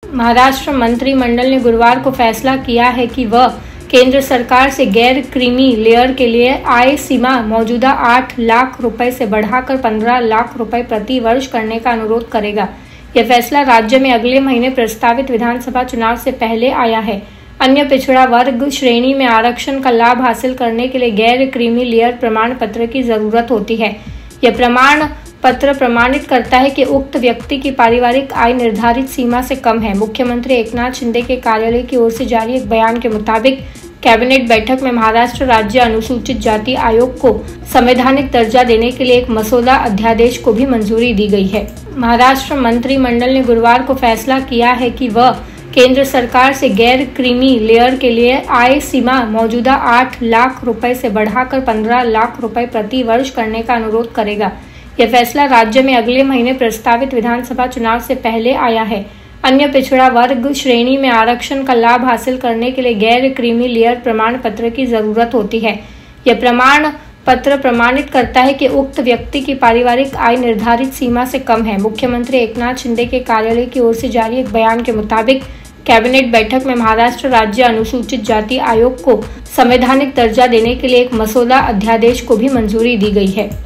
महाराष्ट्र मंत्रिमंडल ने गुरुवार को फैसला किया है कि वह केंद्र सरकार से गैर क्रीमी लेयर के लिए आय सीमा मौजूदा 8 लाख रुपए से बढ़ाकर 15 लाख रुपए प्रति वर्ष करने का अनुरोध करेगा। यह फैसला राज्य में अगले महीने प्रस्तावित विधानसभा चुनाव से पहले आया है। अन्य पिछड़ा वर्ग श्रेणी में आरक्षण का लाभ हासिल करने के लिए गैर क्रीमी लेयर प्रमाण पत्र की जरूरत होती है। यह प्रमाण पत्र प्रमाणित करता है कि उक्त व्यक्ति की पारिवारिक आय निर्धारित सीमा से कम है। मुख्यमंत्री एकनाथ शिंदे के कार्यालय की ओर से जारी एक बयान के मुताबिक कैबिनेट बैठक में महाराष्ट्र राज्य अनुसूचित जाति आयोग को संवैधानिक दर्जा देने के लिए एक मसौदा अध्यादेश को भी मंजूरी दी गई है। महाराष्ट्र मंत्रिमंडल ने गुरुवार को फैसला किया है कि वह केंद्र सरकार से गैर क्रीमी लेयर के लिए आय सीमा मौजूदा 8 लाख रुपए से बढ़ाकर 15 लाख रुपए प्रति वर्ष करने का अनुरोध करेगा। यह फैसला राज्य में अगले महीने प्रस्तावित विधानसभा चुनाव से पहले आया है। अन्य पिछड़ा वर्ग श्रेणी में आरक्षण का लाभ हासिल करने के लिए गैर क्रीमी लेयर प्रमाण पत्र की जरूरत होती है। यह प्रमाण पत्र प्रमाणित करता है कि उक्त व्यक्ति की पारिवारिक आय निर्धारित सीमा से कम है। मुख्यमंत्री एकनाथ शिंदे के कार्यालय की ओर से जारी एक बयान के मुताबिक कैबिनेट बैठक में महाराष्ट्र राज्य अनुसूचित जाति आयोग को संवैधानिक दर्जा देने के लिए एक मसौदा अध्यादेश को भी मंजूरी दी गई है।